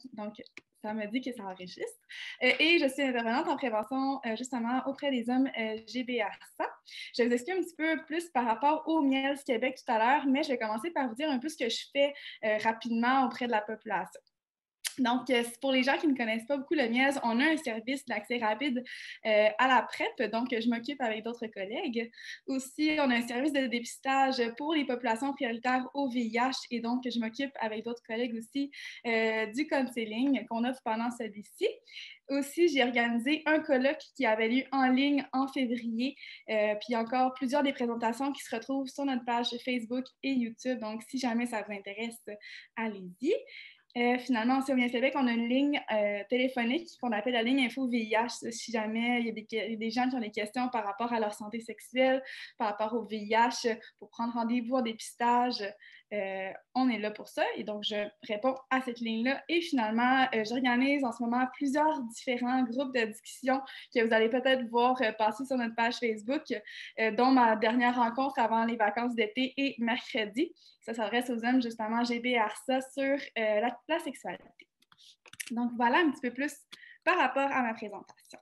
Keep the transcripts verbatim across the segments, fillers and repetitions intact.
Donc, ça me dit que ça enregistre. Euh, et je suis intervenante en prévention, euh, justement, auprès des hommes L G B R S A. Je vais vous expliquer un petit peu plus par rapport au Miels Québec tout à l'heure, mais je vais commencer par vous dire un peu ce que je fais euh, rapidement auprès de la population. Donc, pour les gens qui ne connaissent pas beaucoup le Miels, on a un service d'accès rapide euh, à la PrEP, donc je m'occupe avec d'autres collègues. Aussi, on a un service de dépistage pour les populations prioritaires au V I H et donc je m'occupe avec d'autres collègues aussi euh, du counseling qu'on offre pendant celui-ci. Aussi, j'ai organisé un colloque qui avait lieu en ligne en février, euh, puis encore plusieurs des présentations qui se retrouvent sur notre page Facebook et YouTube. Donc, si jamais ça vous intéresse, allez-y. Euh, finalement, aussi au Miels Québec, on a une ligne euh, téléphonique qu'on appelle la ligne info V I H. Si jamais il y, a des, il y a des gens qui ont des questions par rapport à leur santé sexuelle, par rapport au V I H, pour prendre rendez-vous en dépistage, euh, on est là pour ça. Et donc, je réponds à cette ligne-là. Et finalement, euh, j'organise en ce moment plusieurs différents groupes de discussion que vous allez peut-être voir euh, passer sur notre page Facebook, euh, dont ma dernière rencontre avant les vacances d'été est mercredi. Ça s'adresse aux hommes, justement, L G B R S A sur euh, la, la sexualité. Donc, voilà un petit peu plus par rapport à ma présentation.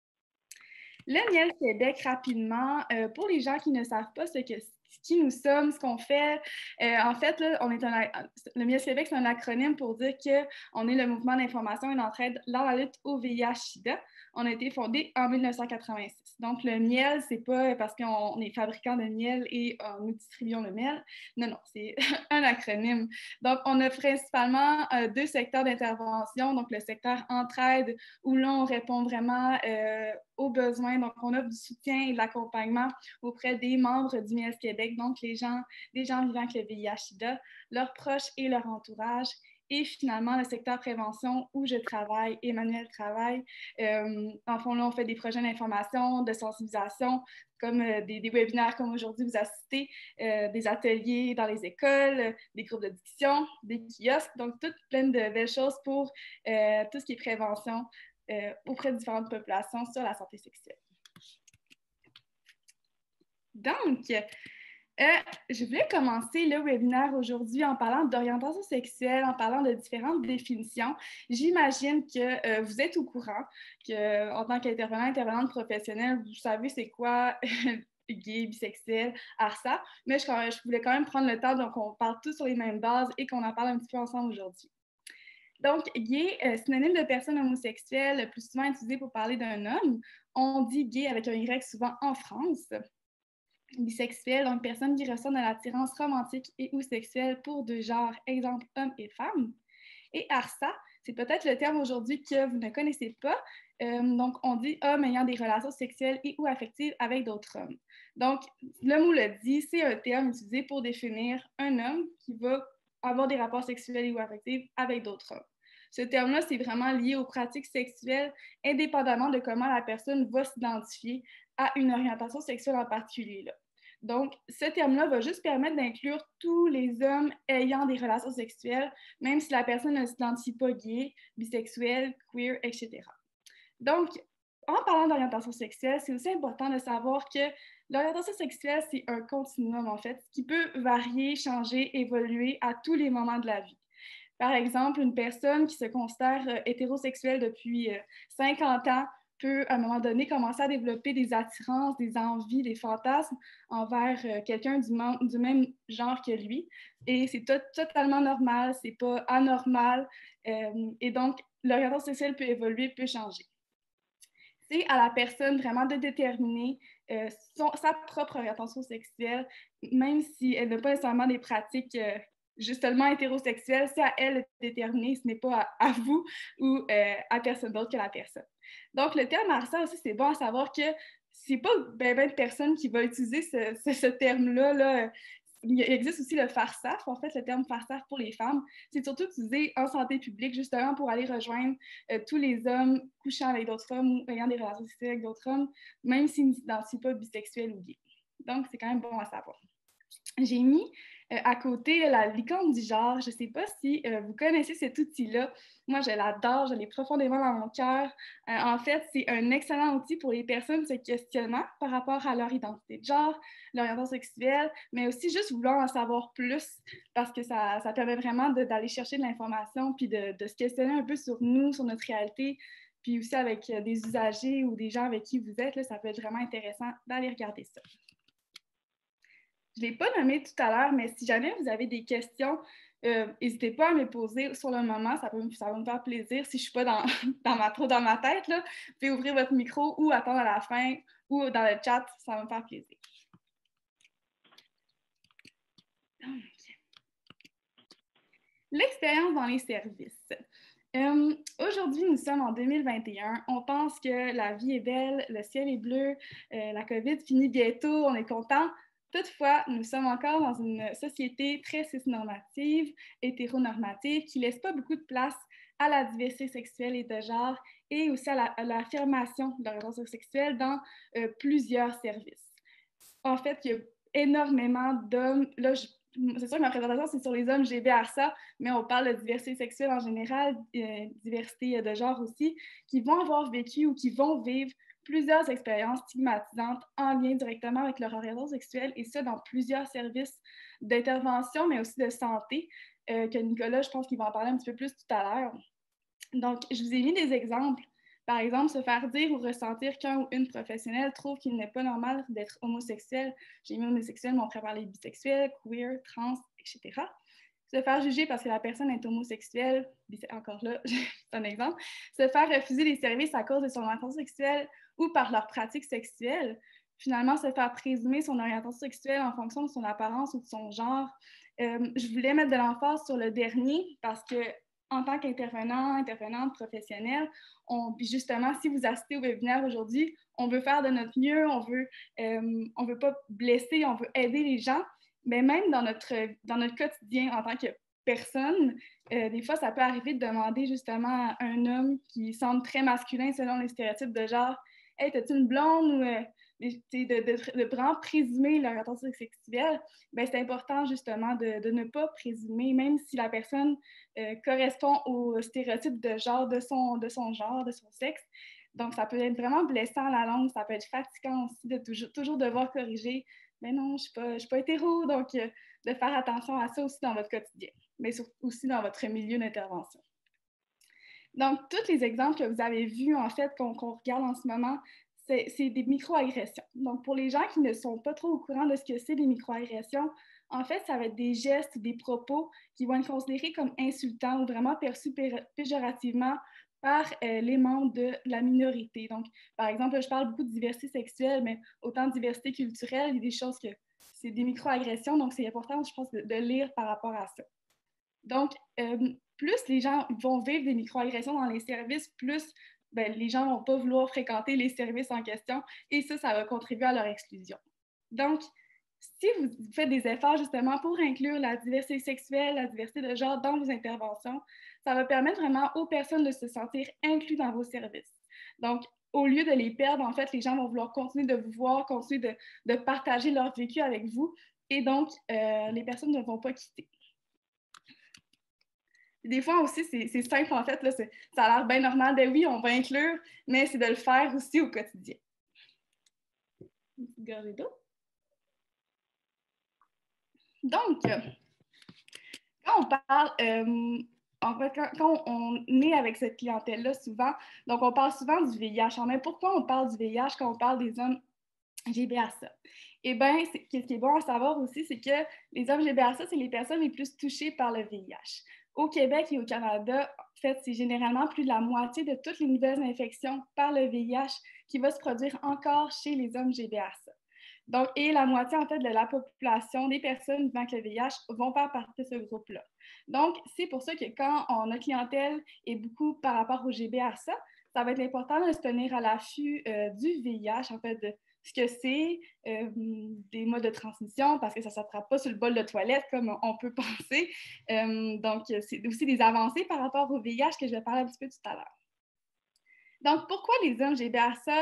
Le Miels Québec, rapidement, euh, pour les gens qui ne savent pas ce que qui nous sommes, ce qu'on fait. Euh, en fait, là, on est un, le Miels Québec, c'est un acronyme pour dire qu'on est le mouvement d'information et d'entraide dans la lutte au V I H sida. On a été fondé en mille neuf cent quatre-vingt-six. Donc, le miel, c'est pas parce qu'on est fabricant de miel et euh, nous distribuons le miel. Non, non, c'est un acronyme. Donc, on a principalement euh, deux secteurs d'intervention. Donc, le secteur entraide, où là, on répond vraiment euh, aux besoins. Donc, on offre du soutien et de l'accompagnement auprès des membres du Miels Québec, donc les gens, les gens vivant avec le V I H sida, leurs proches et leur entourage. Et finalement, le secteur prévention où je travaille, Emmanuel travaille. Euh, en fond, là, on fait des projets d'information, de sensibilisation, comme euh, des, des webinaires comme aujourd'hui vous assistez, euh, des ateliers dans les écoles, euh, des groupes de discussion, des kiosques, donc toutes plein de belles choses pour euh, tout ce qui est prévention euh, auprès de différentes populations sur la santé sexuelle. Donc, Euh, je voulais commencer le webinaire aujourd'hui en parlant d'orientation sexuelle, en parlant de différentes définitions. J'imagine que euh, vous êtes au courant qu'en tant qu'intervenant, intervenante professionnelle, vous savez c'est quoi gay, bisexuel, R S A, mais je, je voulais quand même prendre le temps donc on parle tous sur les mêmes bases et qu'on en parle un petit peu ensemble aujourd'hui. Donc, gay, euh, synonyme de personne homosexuelle, le plus souvent utilisé pour parler d'un homme. On dit gay avec un Y souvent en France. Bisexuel, donc personne qui ressent de l'attirance romantique et ou sexuelle pour deux genres, exemple hommes et femmes. Et R S A, c'est peut-être le terme aujourd'hui que vous ne connaissez pas. Euh, donc, on dit homme ayant des relations sexuelles et ou affectives avec d'autres hommes. Donc, le mot le dit, c'est un terme utilisé pour définir un homme qui va avoir des rapports sexuels et ou affectifs avec d'autres hommes. Ce terme-là, c'est vraiment lié aux pratiques sexuelles, indépendamment de comment la personne va s'identifier à une orientation sexuelle en particulier. Là. Donc, ce terme-là va juste permettre d'inclure tous les hommes ayant des relations sexuelles, même si la personne ne s'identifie pas gay, bisexuel, queer, et cetera. Donc, en parlant d'orientation sexuelle, c'est aussi important de savoir que l'orientation sexuelle, c'est un continuum, en fait, qui peut varier, changer, évoluer à tous les moments de la vie. Par exemple, une personne qui se considère euh, hétérosexuelle depuis euh, cinquante ans peut, à un moment donné, commencer à développer des attirances, des envies, des fantasmes envers euh, quelqu'un du, du même genre que lui. Et c'est to totalement normal, c'est pas anormal. Euh, et donc, l'orientation sexuelle peut évoluer, peut changer. C'est à la personne vraiment de déterminer euh, son, sa propre orientation sexuelle, même si elle n'a pas nécessairement des pratiques euh, justement hétérosexuelles, c'est à elle de déterminer, ce n'est pas à, à vous ou euh, à personne d'autre que la personne. Donc, le terme R S A aussi, c'est bon à savoir que c'est pas ben, ben de personnes qui vont utiliser ce, ce, ce terme-là. Là. Il existe aussi le FARSAF, en fait, le terme FARSAF pour les femmes. C'est surtout utilisé en santé publique, justement, pour aller rejoindre euh, tous les hommes couchant avec d'autres hommes ou ayant des relations sexuelles avec d'autres hommes, même s'ils ne s'identifient pas bisexuels ou gays. Donc, c'est quand même bon à savoir. J'ai mis Euh, à côté, la licorne du genre, je ne sais pas si euh, vous connaissez cet outil-là. Moi, je l'adore, je l'ai profondément dans mon cœur. Euh, en fait, c'est un excellent outil pour les personnes se questionnant par rapport à leur identité de genre, leur orientation sexuelle, mais aussi juste vouloir en savoir plus parce que ça, ça permet vraiment d'aller chercher de l'information puis de, de se questionner un peu sur nous, sur notre réalité, puis aussi avec euh, des usagers ou des gens avec qui vous êtes, là, ça peut être vraiment intéressant d'aller regarder ça. Je ne l'ai pas nommé tout à l'heure, mais si jamais vous avez des questions, euh, n'hésitez pas à me les poser sur le moment, ça, peut, ça va me faire plaisir. Si je ne suis pas dans, dans ma, trop dans ma tête, là, vous pouvez ouvrir votre micro ou attendre à la fin ou dans le chat, ça va me faire plaisir. L'expérience dans les services. Euh, Aujourd'hui, nous sommes en deux mille vingt et un. On pense que la vie est belle, le ciel est bleu, euh, la COVID finit bientôt, on est content. Toutefois, nous sommes encore dans une société très cisnormative, hétéronormative, qui ne laisse pas beaucoup de place à la diversité sexuelle et de genre et aussi à l'affirmation de l'orientation sexuelle dans euh, plusieurs services. En fait, il y a énormément d'hommes. Là, je c'est sûr que ma présentation, c'est sur les hommes G B A R S A, mais on parle de diversité sexuelle en général, euh, diversité de genre aussi, qui vont avoir vécu ou qui vont vivre plusieurs expériences stigmatisantes en lien directement avec leur orientation sexuelle, et ça dans plusieurs services d'intervention, mais aussi de santé, euh, que Nicolas, je pense qu'il va en parler un petit peu plus tout à l'heure. Donc, je vous ai mis des exemples. Par exemple, se faire dire ou ressentir qu'un ou une professionnelle trouve qu'il n'est pas normal d'être homosexuel. J'ai mis homosexuel, mais on pourrait parler bisexuel, queer, trans, et cetera. Se faire juger parce que la personne est homosexuelle, encore là, c'est un exemple. Se faire refuser des services à cause de son orientation sexuelle ou par leur pratique sexuelle. Finalement, se faire présumer son orientation sexuelle en fonction de son apparence ou de son genre. Euh, je voulais mettre de l'emphase sur le dernier parce que en tant qu'intervenant, intervenante professionnelle, on, puis justement, si vous assistez au webinaire aujourd'hui, on veut faire de notre mieux, on veut, euh, on veut pas blesser, on veut aider les gens, mais même dans notre, dans notre quotidien en tant que personne, euh, des fois, ça peut arriver de demander justement à un homme qui semble très masculin selon les stéréotypes de genre « Hey, t'as-tu une blonde? » ou euh, de, de, de, de vraiment présumer leur orientation sexuelle. Ben, c'est important justement de, de ne pas présumer, même si la personne euh, correspond au stéréotype de genre, de son, de son genre, de son sexe. Donc, ça peut être vraiment blessant à la longue, ça peut être fatigant aussi de toujours, toujours devoir corriger. Mais non, je ne suis pas hétéro, donc euh, de faire attention à ça aussi dans votre quotidien, mais surtout aussi dans votre milieu d'intervention. Donc, tous les exemples que vous avez vus, en fait, qu'on qu'on regarde en ce moment, c'est des microagressions. Donc, pour les gens qui ne sont pas trop au courant de ce que c'est des microagressions, en fait, ça va être des gestes, des propos qui vont être considérés comme insultants ou vraiment perçus péjorativement par euh, les membres de la minorité. Donc, par exemple, je parle beaucoup de diversité sexuelle, mais autant de diversité culturelle, il y a des choses que c'est des microagressions, donc c'est important, je pense, de, de lire par rapport à ça. Donc, euh, plus les gens vont vivre des microagressions dans les services, plus ben, les gens ne vont pas vouloir fréquenter les services en question et ça, ça va contribuer à leur exclusion. Donc, si vous faites des efforts justement pour inclure la diversité sexuelle, la diversité de genre dans vos interventions, ça va permettre vraiment aux personnes de se sentir inclus dans vos services. Donc, au lieu de les perdre, en fait, les gens vont vouloir continuer de vous voir, continuer de, de partager leur vécu avec vous et donc, euh, les personnes ne vont pas quitter. Des fois aussi, c'est simple en fait, là, ça a l'air bien normal de oui, on va inclure, mais c'est de le faire aussi au quotidien. Une petite gorgée d'eau. Donc, quand on parle, euh, en fait, quand, quand, on est avec cette clientèle-là, souvent, donc on parle souvent du V I H. Mais pourquoi on parle du V I H quand on parle des hommes G B A R S A? Eh bien, ce qui est bon à savoir aussi, c'est que les hommes G B A R S A, c'est les personnes les plus touchées par le V I H. Au Québec et au Canada, en fait, c'est généralement plus de la moitié de toutes les nouvelles infections par le V I H qui va se produire encore chez les hommes G B A R S A. Donc, et la moitié, en fait, de la population des personnes vivant avec le V I H vont faire partie de ce groupe-là. Donc, c'est pour ça que quand on, notre clientèle est beaucoup par rapport au G B A R S A, ça va être important de se tenir à l'affût euh, du V I H, en fait, de ce que c'est, euh, des modes de transmission, parce que ça ne s'attrape pas sur le bol de toilette comme on peut penser. Euh, donc, c'est aussi des avancées par rapport au V I H que je vais parler un petit peu tout à l'heure. Donc, pourquoi les hommes G B A R S A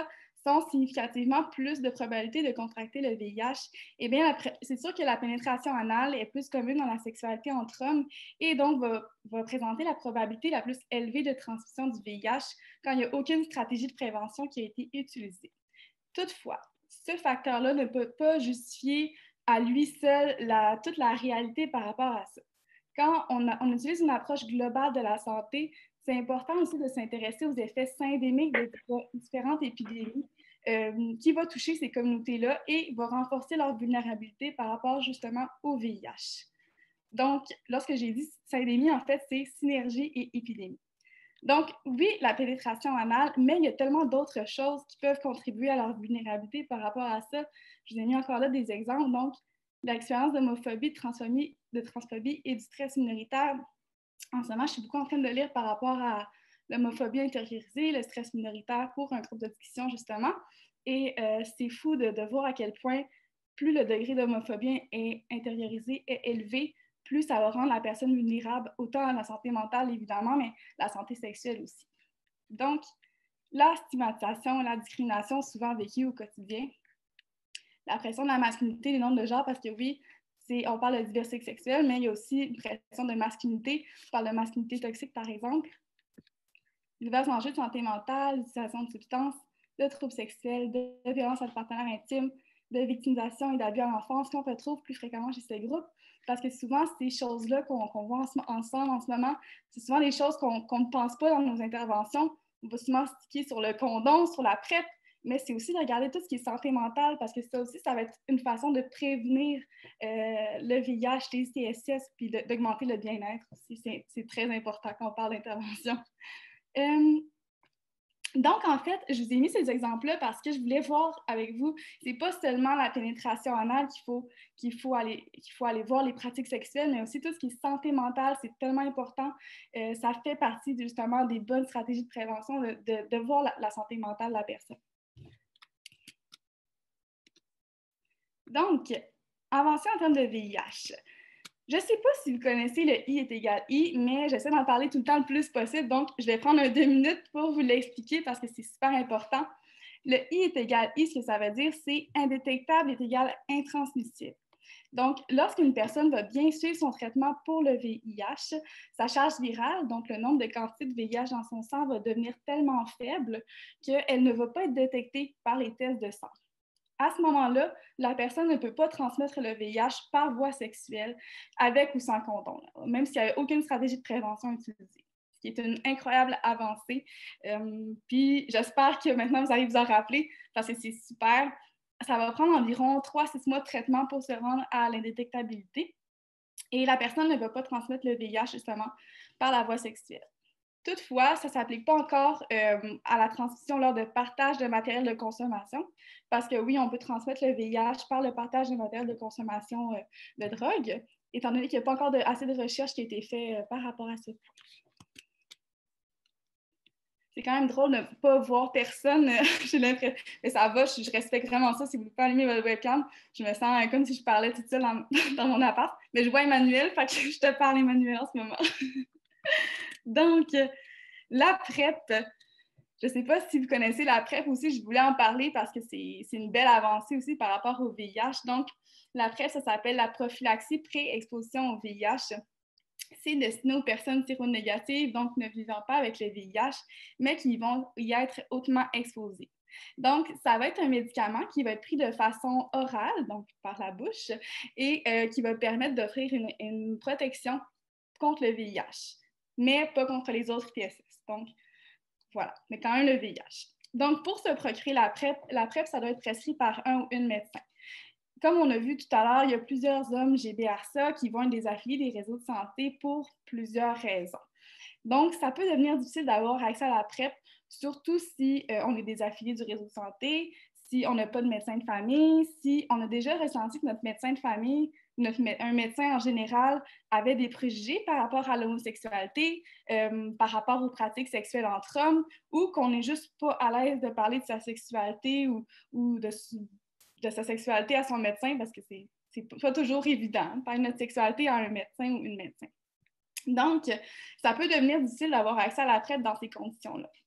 sont significativement plus de probabilité de contracter le V I H, eh bien, c'est sûr que la pénétration anale est plus commune dans la sexualité entre hommes et donc va, va présenter la probabilité la plus élevée de transmission du V I H quand il n'y a aucune stratégie de prévention qui a été utilisée. Toutefois, ce facteur-là ne peut pas justifier à lui seul la, toute la réalité par rapport à ça. Quand on, a, on utilise une approche globale de la santé, c'est important aussi de s'intéresser aux effets syndémiques de différentes épidémies euh, qui vont toucher ces communautés-là et va renforcer leur vulnérabilité par rapport justement au V I H. Donc, lorsque j'ai dit syndémie, en fait, c'est synergie et épidémie. Donc, oui, la pénétration anale, mais il y a tellement d'autres choses qui peuvent contribuer à leur vulnérabilité par rapport à ça. Je vous ai mis encore là des exemples. Donc, l'expérience d'homophobie, de transphobie, de transphobie et du stress minoritaire. En ce moment, je suis beaucoup en train de lire par rapport à l'homophobie intériorisée, le stress minoritaire pour un groupe de discussion, justement. Et euh, c'est fou de, de voir à quel point plus le degré d'homophobie est intériorisé est élevé, plus ça va rendre la personne vulnérable, autant à la santé mentale, évidemment, mais la santé sexuelle aussi. Donc, la stigmatisation, la discrimination souvent vécue au quotidien, la pression de la masculinité, les normes de genre, parce que oui, on parle de diversité sexuelle, mais il y a aussi une pression de masculinité. On parle de masculinité toxique, par exemple. Divers enjeux de santé mentale, d'utilisation de substances, de troubles sexuels, de, de violence à partenaire intime, de victimisation et d'abus à l'enfance qu'on retrouve plus fréquemment chez ces groupes. Parce que souvent, ces choses-là qu'on qu'on voit en, ensemble en ce moment, c'est souvent des choses qu'on qu'on ne pense pas dans nos interventions. On va souvent sticker sur le condom, sur la PrEP, mais c'est aussi de regarder tout ce qui est santé mentale, parce que ça aussi, ça va être une façon de prévenir euh, le V I H, les I S S, puis d'augmenter le bien-être aussi. C'est très important quand on parle d'intervention. Euh, donc, en fait, je vous ai mis ces exemples-là parce que je voulais voir avec vous, c'est pas seulement la pénétration anale qu'il faut, qu'il faut, aller, qu'il faut aller voir les pratiques sexuelles, mais aussi tout ce qui est santé mentale, c'est tellement important. Euh, ça fait partie justement des bonnes stratégies de prévention de, de, de voir la, la santé mentale de la personne. Donc, avancée en termes de V I H. Je ne sais pas si vous connaissez le I est égal I, mais j'essaie d'en parler tout le temps le plus possible, donc je vais prendre un deux minutes pour vous l'expliquer parce que c'est super important. Le I est égal I, ce que ça veut dire, c'est indétectable est égal intransmissible. Donc, lorsqu'une personne va bien suivre son traitement pour le V I H, sa charge virale, donc le nombre de quantités de V I H dans son sang, va devenir tellement faible qu'elle ne va pas être détectée par les tests de sang. À ce moment-là, la personne ne peut pas transmettre le V I H par voie sexuelle, avec ou sans condom, même s'il n'y a aucune stratégie de prévention utilisée, ce qui est une incroyable avancée. Euh, puis j'espère que maintenant vous allez vous en rappeler, parce que c'est super. Ça va prendre environ trois à six mois de traitement pour se rendre à l'indétectabilité. Et la personne ne va pas transmettre le V I H justement par la voie sexuelle. Toutefois, ça ne s'applique pas encore euh, à la transmission lors de partage de matériel de consommation, parce que oui, on peut transmettre le V I H par le partage de matériel de consommation euh, de drogue, étant donné qu'il n'y a pas encore de, assez de recherche qui a été faite euh, par rapport à ça. C'est quand même drôle de ne pas voir personne. J'ai l'impression, mais ça va, je, je respecte vraiment ça. Si vous ne pouvez pas allumer votre webcam, je me sens euh, comme si je parlais toute seule dans, dans mon appart. Mais je vois Emmanuel, fait que je te parle Emmanuel en ce moment. Donc, la PrEP, je ne sais pas si vous connaissez la PrEP aussi, je voulais en parler parce que c'est une belle avancée aussi par rapport au V I H. Donc, la PrEP, ça s'appelle la prophylaxie pré-exposition au V I H. C'est destiné aux personnes séronégatives, donc ne vivant pas avec le V I H, mais qui vont y être hautement exposées. Donc, ça va être un médicament qui va être pris de façon orale, donc par la bouche, et euh, qui va permettre d'offrir une, une protection contre le V I H, mais pas contre les autres I T S S. Donc, voilà, mais quand même le V I H. Donc, pour se procurer la PrEP, la PrEP, ça doit être prescrit par un ou une médecin. Comme on a vu tout à l'heure, il y a plusieurs hommes G B R S A qui vont être des affiliés des réseaux de santé pour plusieurs raisons. Donc, ça peut devenir difficile d'avoir accès à la PrEP, surtout si euh, on est des affiliés du réseau de santé, si on n'a pas de médecin de famille, si on a déjà ressenti que notre médecin de famille, notre, un médecin en général, avait des préjugés par rapport à l'homosexualité, euh, par rapport aux pratiques sexuelles entre hommes, ou qu'on n'est juste pas à l'aise de parler de sa sexualité ou, ou de, de sa sexualité à son médecin, parce que c'est pas toujours évident de parler de notre sexualité à un médecin ou une médecin. Donc, ça peut devenir difficile d'avoir accès à la PrEP dans ces conditions-là.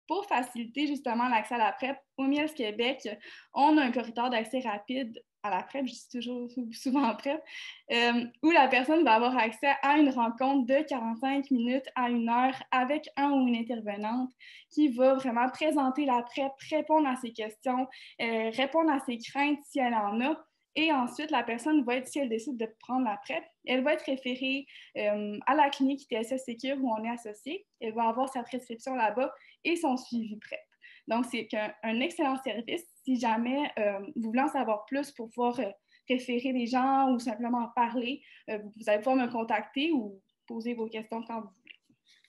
pour faciliter justement l'accès à la PrEP, au Miels Québec, on a un corridor d'accès rapide à la PrEP, je dis toujours souvent PrEP, euh, où la personne va avoir accès à une rencontre de quarante-cinq minutes à une heure avec un ou une intervenante qui va vraiment présenter la PrEP, répondre à ses questions, euh, répondre à ses craintes si elle en a. Et ensuite, la personne va être, si elle décide de prendre la PrEP, elle va être référée euh, à la clinique I T S S Secure où on est associé. Elle va avoir sa prescription là-bas et son suivi PrEP. Donc, c'est un, un excellent service. Si jamais euh, vous voulez en savoir plus pour pouvoir euh, référer des gens ou simplement en parler, euh, vous allez pouvoir me contacter ou poser vos questions quand vous voulez.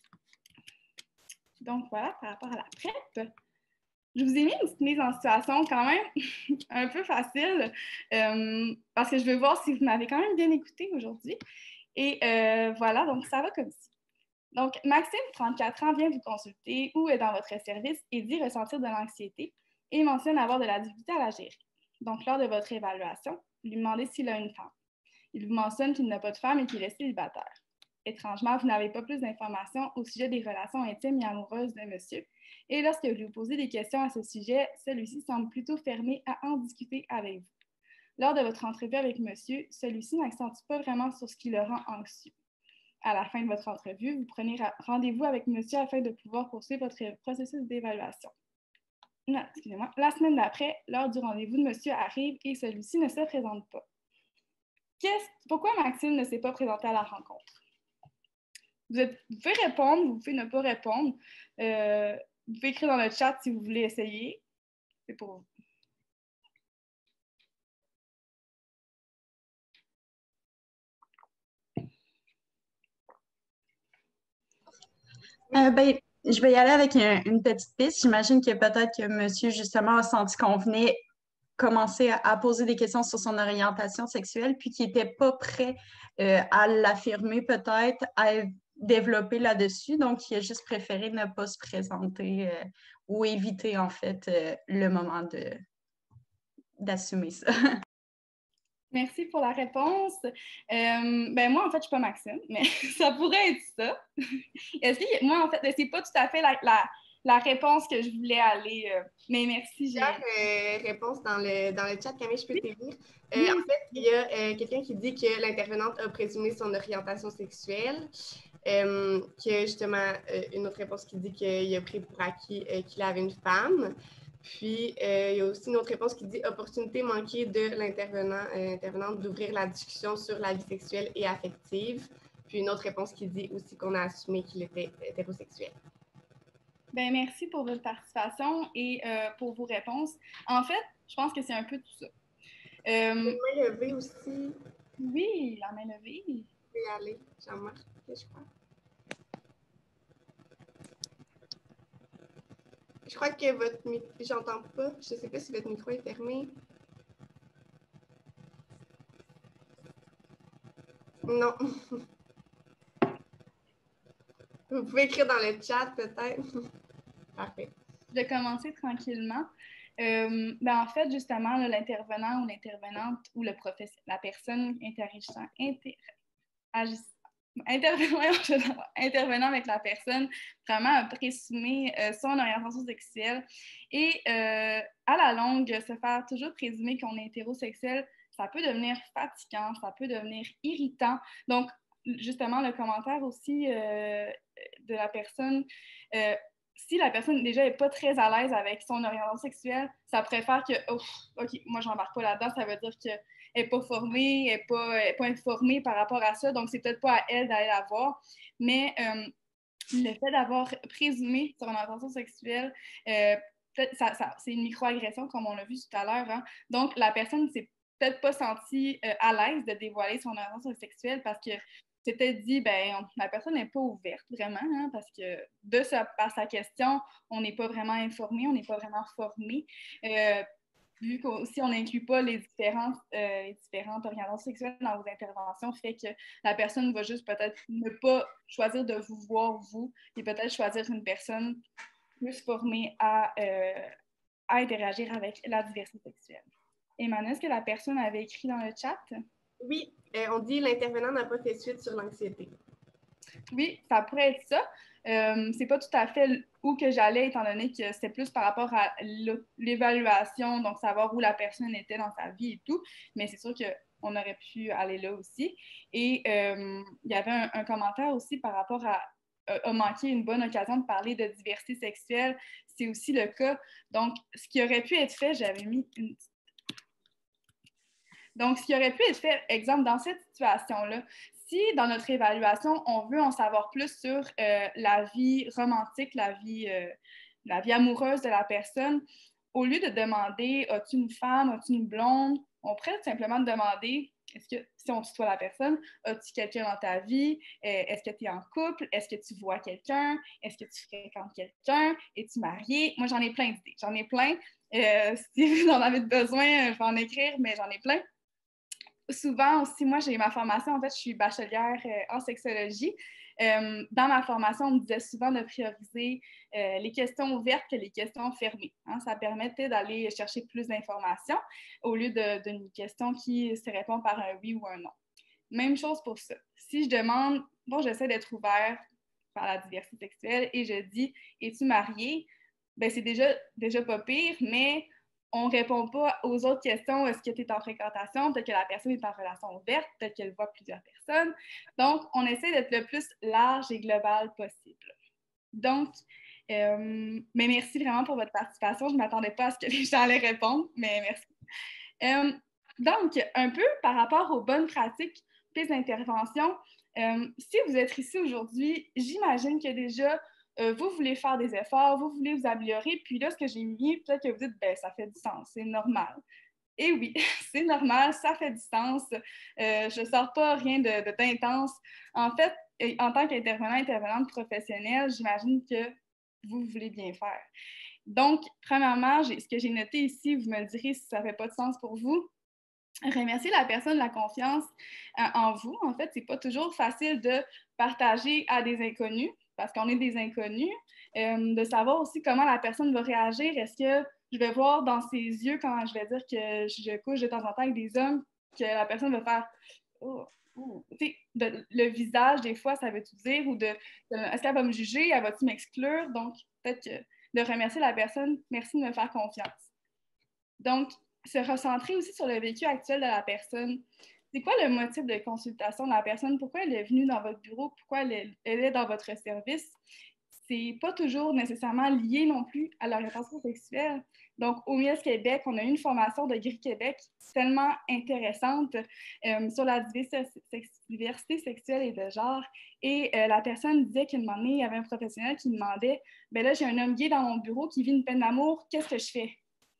Donc, voilà, par rapport à la PrEP. Je vous ai mis une petite mise en situation quand même un peu facile euh, parce que je veux voir si vous m'avez quand même bien écouté aujourd'hui. Et euh, voilà, donc ça va comme ci. Donc, Maxime, trente-quatre ans, vient vous consulter ou est dans votre service et dit ressentir de l'anxiété et mentionne avoir de la difficulté à la gérer. Donc, lors de votre évaluation, vous lui demandez s'il a une femme. Il vous mentionne qu'il n'a pas de femme et qu'il est célibataire. Étrangement, vous n'avez pas plus d'informations au sujet des relations intimes et amoureuses de monsieur. Et lorsque vous lui posez des questions à ce sujet, celui-ci semble plutôt fermé à en discuter avec vous. Lors de votre entrevue avec monsieur, celui-ci n'accentue pas vraiment sur ce qui le rend anxieux. À la fin de votre entrevue, vous prenez rendez-vous avec monsieur afin de pouvoir poursuivre votre processus d'évaluation. Non, excusez-moi. La semaine d'après, l'heure du rendez-vous de monsieur arrive et celui-ci ne se présente pas. Pourquoi Maxime ne s'est pas présenté à la rencontre? Vous, êtes, vous pouvez répondre, vous pouvez ne pas répondre. Euh, vous pouvez écrire dans le chat si vous voulez essayer. C'est pour vous. Euh, ben, je vais y aller avec un- une petite piste. J'imagine que peut-être que monsieur, justement, a senti qu'on venait commencer à, à poser des questions sur son orientation sexuelle, puis qu'il n'était pas prêt euh, à l'affirmer, peut-être, à développer là-dessus. Donc, il a juste préféré ne pas se présenter euh, ou éviter, en fait, euh, le moment de, d'assumer ça. Merci pour la réponse. Euh, ben moi, en fait, je ne suis pas Maxime, mais ça pourrait être ça. Est-ce que moi, en fait, c'est pas tout à fait la, la, la réponse que je voulais aller. Euh, mais merci. J'ai plusieurs euh, réponses dans le, dans le chat. Camille, je peux te lire. Euh, oui. En fait, il y a euh, quelqu'un qui dit que l'intervenante a présumé son orientation sexuelle. Euh, que justement, euh, une autre réponse qui dit qu'il a pris pour acquis euh, qu'il avait une femme. Puis, euh, il y a aussi une autre réponse qui dit opportunité manquée de l'intervenant, euh, intervenante d'ouvrir la discussion sur la vie sexuelle et affective. Puis, une autre réponse qui dit aussi qu'on a assumé qu'il était hétérosexuel. Ben, merci pour votre participation et euh, pour vos réponses. En fait, je pense que c'est un peu tout ça. Euh, Une main levée aussi. oui, la main levée. Je vais y aller, Jean-Marc, je crois. Je crois que votre micro, j'entends pas. Je ne sais pas si votre micro est fermé. Non. Vous pouvez écrire dans le chat, peut-être. Parfait. Je vais commencer tranquillement. Euh, ben en fait, justement, l'intervenant ou l'intervenante ou le professeur, la personne interagissant, inter, intervenant, intervenant avec la personne, vraiment à présumer euh, son orientation sexuelle et euh, à la longue, se faire toujours présumer qu'on est hétérosexuel, ça peut devenir fatigant, ça peut devenir irritant. Donc, justement, le commentaire aussi euh, de la personne, euh, si la personne déjà n'est pas très à l'aise avec son orientation sexuelle, ça pourrait faire que, oh, OK, moi, je n'embarque pas là-dedans, ça veut dire que n'est pas formée, n'est pas, pas informée par rapport à ça, donc c'est peut-être pas à elle d'aller la voir. Mais euh, le fait d'avoir présumé son orientation sexuelle, euh, ça, ça, c'est une microagression, comme on l'a vu tout à l'heure. Hein? Donc, la personne ne s'est peut-être pas sentie euh, à l'aise de dévoiler son orientation sexuelle parce que c'était dit, ben, on, la personne n'est pas ouverte vraiment, hein, parce que de sa, par sa question, on n'est pas vraiment informé, on n'est pas vraiment formé. Euh, vu qu'aussi on n'inclut pas les différentes, euh, les différentes orientations sexuelles dans vos interventions, fait que la personne va juste peut-être ne pas choisir de vous voir vous, et peut-être choisir une personne plus formée à, euh, à interagir avec la diversité sexuelle. Emmanuel, est-ce que la personne avait écrit dans le chat? Oui, euh, on dit l'intervenant n'a pas fait suite sur l'anxiété. Oui, ça pourrait être ça. Euh, c'est pas tout à fait où que j'allais, étant donné que c'était plus par rapport à l'évaluation, donc savoir où la personne était dans sa vie et tout, mais c'est sûr qu'on aurait pu aller là aussi. Et euh, il y avait un, un commentaire aussi par rapport à a manqué une bonne occasion de parler de diversité sexuelle. C'est aussi le cas. Donc, ce qui aurait pu être fait, j'avais mis une... Donc, ce qui aurait pu être fait, exemple, dans cette situation-là, si dans notre évaluation, on veut en savoir plus sur euh, la vie romantique, la vie, euh, la vie amoureuse de la personne, au lieu de demander « As-tu une femme? As-tu une blonde? » on pourrait simplement demander est-ce que, si on tutoie la personne, as-tu quelqu'un dans ta vie? Est-ce que tu es en couple? Est-ce que tu vois quelqu'un? Est-ce que tu fréquentes quelqu'un? Es-tu marié? Moi, j'en ai plein d'idées. J'en ai plein. Euh, si vous en avez besoin, je vais en écrire, mais j'en ai plein. Souvent aussi, moi, j'ai ma formation, en fait, je suis bachelière euh, en sexologie. Euh, dans ma formation, on me disait souvent de prioriser euh, les questions ouvertes que les questions fermées. Hein. Ça permettait d'aller chercher plus d'informations au lieu d'une question qui se répond par un oui ou un non. Même chose pour ça. Si je demande, bon, j'essaie d'être ouvert par la diversité sexuelle et je dis « Es-tu marié? » Bien, c'est déjà, déjà pas pire, mais on ne répond pas aux autres questions. Est-ce que tu es en fréquentation? Peut-être que la personne est en relation ouverte, peut-être qu'elle voit plusieurs personnes. Donc, on essaie d'être le plus large et global possible. Donc, euh, mais merci vraiment pour votre participation. Je ne m'attendais pas à ce que les gens allaient répondre, mais merci. Euh, donc, un peu par rapport aux bonnes pratiques des interventions, euh, si vous êtes ici aujourd'hui, j'imagine que déjà, euh, vous voulez faire des efforts, vous voulez vous améliorer, puis là, ce que j'ai mis, peut-être que vous dites, ben ça fait du sens, c'est normal. Et oui, c'est normal, ça fait du sens. Euh, je ne sors pas rien de, de, d'intense. En fait, en tant qu'intervenant, intervenante professionnelle, j'imagine que vous voulez bien faire. Donc, premièrement, ce que j'ai noté ici, vous me direz si ça ne fait pas de sens pour vous. Remercier la personne de la confiance euh, en vous. En fait, c'est pas toujours facile de partager à des inconnus, parce qu'on est des inconnus, euh, de savoir aussi comment la personne va réagir. Est-ce que je vais voir dans ses yeux quand je vais dire que je couche de temps en temps avec des hommes, que la personne va faire oh, oh. Tu sais, de, le visage, des fois, ça veut tout dire, ou de, de est-ce qu'elle va me juger, elle va-tu m'exclure? Donc, peut-être que de remercier la personne, merci de me faire confiance. Donc, se recentrer aussi sur le vécu actuel de la personne. C'est quoi le motif de consultation de la personne? Pourquoi elle est venue dans votre bureau? Pourquoi elle est, elle est dans votre service? C'est pas toujours nécessairement lié non plus à l'orientation sexuelle. Donc, au M I E S Québec, on a eu une formation de Gris Québec tellement intéressante euh, sur la diversité sexuelle et de genre. Et euh, la personne disait qu'à un moment donné, il y avait un professionnel qui demandait « Ben là, j'ai un homme gay dans mon bureau qui vit une peine d'amour, qu'est-ce que je fais? »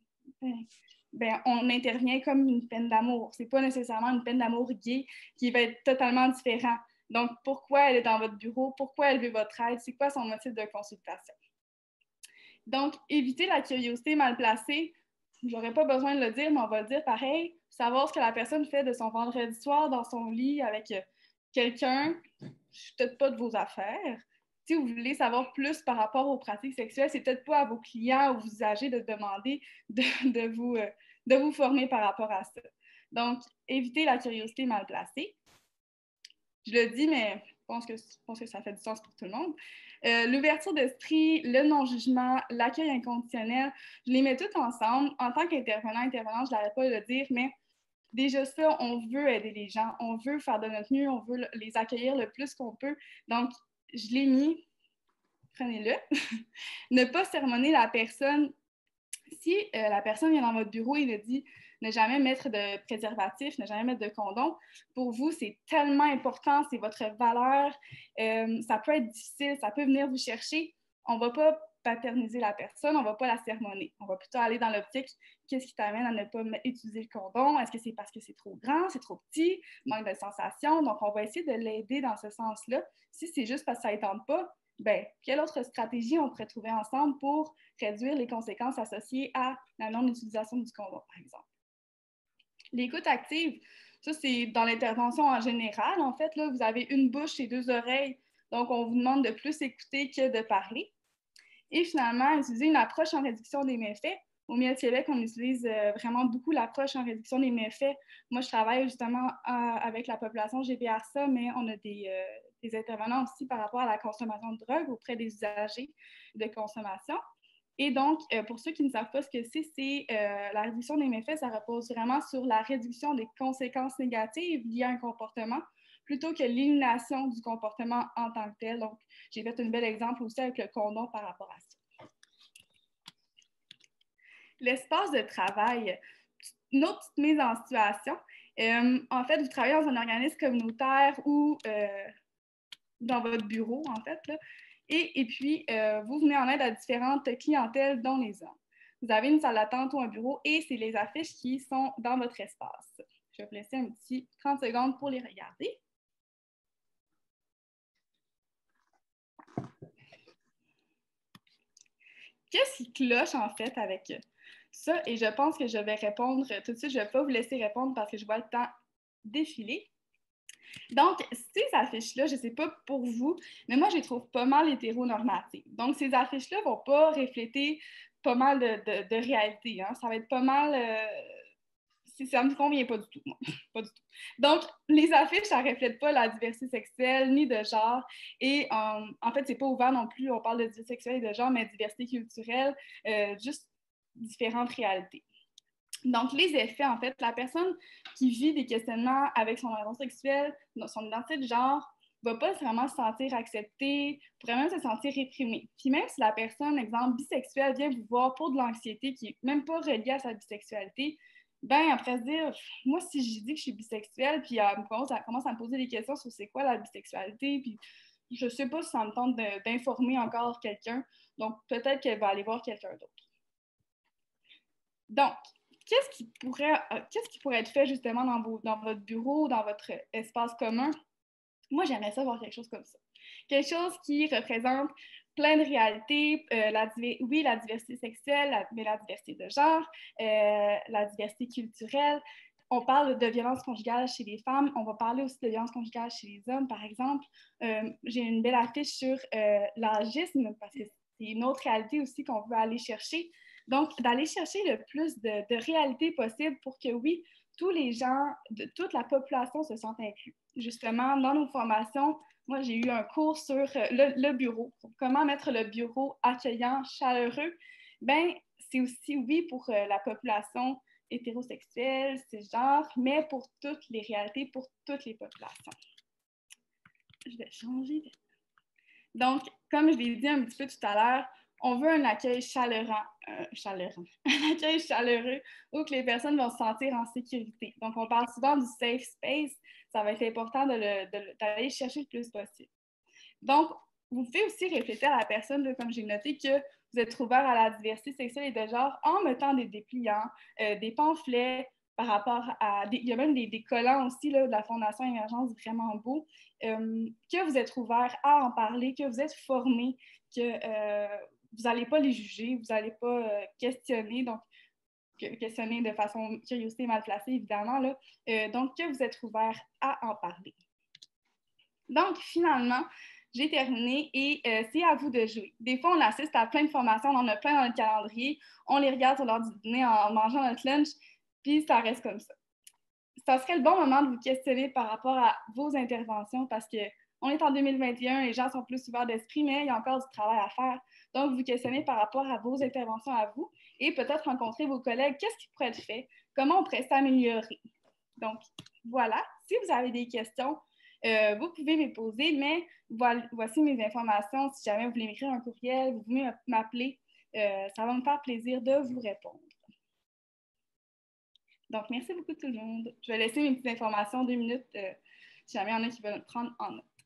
Ben, on intervient comme une peine d'amour. Ce n'est pas nécessairement une peine d'amour gay qui va être totalement différent. Donc, pourquoi elle est dans votre bureau? Pourquoi elle veut votre aide? C'est quoi son motif de consultation? Donc, éviter la curiosité mal placée. J'aurais pas besoin de le dire, mais on va le dire pareil. Savoir ce que la personne fait de son vendredi soir dans son lit avec quelqu'un, c'est peut-être pas de vos affaires. Si vous voulez savoir plus par rapport aux pratiques sexuelles, c'est peut-être pas à vos clients ou vos usagers de demander de, de, vous, euh, de vous former par rapport à ça. Donc, évitez la curiosité mal placée. Je le dis, mais je pense que, je pense que ça fait du sens pour tout le monde. Euh, l'ouverture d'esprit, le non-jugement, l'accueil inconditionnel, je les mets toutes ensemble. En tant qu'intervenant, intervenante, je n'arrête pas de le dire, mais déjà ça, on veut aider les gens, on veut faire de notre mieux, on veut les accueillir le plus qu'on peut. Donc, je l'ai mis, prenez-le. Ne pas sermonner la personne. Si euh, la personne vient dans votre bureau et le dit ne jamais mettre de préservatif, ne jamais mettre de condom, pour vous, c'est tellement important, c'est votre valeur. Euh, ça peut être difficile, ça peut venir vous chercher. On ne va pas paterniser la personne, on ne va pas la sermonner. On va plutôt aller dans l'optique, qu'est-ce qui t'amène à ne pas utiliser le condom? Est-ce que c'est parce que c'est trop grand, c'est trop petit, manque de sensation? Donc, on va essayer de l'aider dans ce sens-là. Si c'est juste parce que ça ne tente pas, ben, quelle autre stratégie on pourrait trouver ensemble pour réduire les conséquences associées à la non-utilisation du condom, par exemple? L'écoute active, ça, c'est dans l'intervention en général. En fait, là, vous avez une bouche et deux oreilles, donc on vous demande de plus écouter que de parler. Et finalement, utiliser une approche en réduction des méfaits. Au M I E S Québec, on utilise euh, vraiment beaucoup l'approche en réduction des méfaits. Moi, je travaille justement euh, avec la population G B A R S A, mais on a des, euh, des intervenants aussi par rapport à la consommation de drogue auprès des usagers de consommation. Et donc, euh, pour ceux qui ne savent pas ce que c'est, c'est euh, la réduction des méfaits, ça repose vraiment sur la réduction des conséquences négatives liées à un comportement plutôt que l'élimination du comportement en tant que tel. Donc, j'ai fait un bel exemple aussi avec le condom par rapport à ça. L'espace de travail, une autre petite mise en situation. Euh, en fait, vous travaillez dans un organisme communautaire ou euh, dans votre bureau, en fait, là, et, et puis euh, vous venez en aide à différentes clientèles, dont les hommes. Vous avez une salle d'attente ou un bureau et c'est les affiches qui sont dans votre espace. Je vais vous laisser un petit trente secondes pour les regarder. Qu'est-ce qui cloche, en fait, avec ça? Et je pense que je vais répondre tout de suite. Je ne vais pas vous laisser répondre parce que je vois le temps défiler. Donc, ces affiches-là, je ne sais pas pour vous, mais moi, je les trouve pas mal hétéronormatives. Donc, ces affiches-là ne vont pas refléter pas mal de, de, de réalité. Hein. Ça va être pas mal... Euh, ça ne me convient pas du tout. Non, pas du tout. Donc, les affiches, ça ne reflète pas la diversité sexuelle ni de genre. Et euh, en fait, ce n'est pas ouvert non plus. On parle de diversité sexuelle et de genre, mais diversité culturelle, euh, juste différentes réalités. Donc, les effets, en fait, la personne qui vit des questionnements avec son orientation sexuelle, son identité de genre, ne va pas vraiment se sentir acceptée, pourrait même se sentir réprimée. Puis même si la personne, exemple, bisexuelle, vient vous voir pour de l'anxiété qui n'est même pas reliée à sa bisexualité, ben après se dire, moi, si je dis que je suis bisexuelle, puis elle commence, elle commence à me poser des questions sur c'est quoi la bisexualité, puis je ne sais pas si ça me tente d'informer encore quelqu'un, donc peut-être qu'elle va aller voir quelqu'un d'autre. Donc, Qu'est-ce qui, pourrait, euh, qu'est-ce qui pourrait être fait justement dans, vos, dans votre bureau, dans votre espace commun? Moi, j'aimerais ça voir quelque chose comme ça. Quelque chose qui représente plein de réalités, euh, la, oui, la diversité sexuelle, la, mais la diversité de genre, euh, la diversité culturelle. On parle de violence conjugale chez les femmes, on va parler aussi de violence conjugale chez les hommes, par exemple. Euh, j'ai une belle affiche sur euh, l'agisme, parce que c'est une autre réalité aussi qu'on veut aller chercher. Donc, d'aller chercher le plus de, de réalité possible pour que, oui, tous les gens, de toute la population se sentent inclus. Justement, dans nos formations, moi, j'ai eu un cours sur le, le bureau, comment mettre le bureau accueillant, chaleureux. Bien, c'est aussi, oui, pour euh, la population hétérosexuelle, cisgenre, mais pour toutes les réalités, pour toutes les populations. Je vais changer de... Donc, comme je l'ai dit un petit peu tout à l'heure, on veut un accueil chaleureux, euh, chaleureux, un accueil chaleureux où que les personnes vont se sentir en sécurité. Donc, on parle souvent du safe space. Ça va être important d'aller chercher le plus possible. Donc, vous pouvez aussi réfléchir à la personne, là, comme j'ai noté, que vous êtes ouvert à la diversité sexuelle et de genre en mettant des dépliants, euh, des pamphlets par rapport à... Des, il y a même des, des collants aussi là, de la Fondation Émergence vraiment beaux, euh, que vous êtes ouvert à en parler, que vous êtes formé, que... Euh, vous n'allez pas les juger, vous n'allez pas euh, questionner, donc questionner de façon curiosité mal placée, évidemment, là. Euh, donc que vous êtes ouvert à en parler. Donc, finalement, j'ai terminé et euh, c'est à vous de jouer. Des fois, on assiste à plein de formations, on en a plein dans le calendrier, on les regarde sur l'heure du dîner en mangeant notre lunch, puis ça reste comme ça. Ça serait le bon moment de vous questionner par rapport à vos interventions parce que on est en deux mille vingt et un, les gens sont plus ouverts d'esprit, mais il y a encore du travail à faire. Donc, vous questionnez par rapport à vos interventions à vous et peut-être rencontrer vos collègues. Qu'est-ce qui pourrait être fait? Comment on pourrait s'améliorer? Donc, voilà. Si vous avez des questions, euh, vous pouvez me poser, mais voici mes informations. Si jamais vous voulez m'écrire un courriel, vous pouvez m'appeler. Euh, ça va me faire plaisir de vous répondre. Donc, merci beaucoup tout le monde. Je vais laisser mes petites informations deux minutes euh, si jamais il y en a qui veulent prendre en note.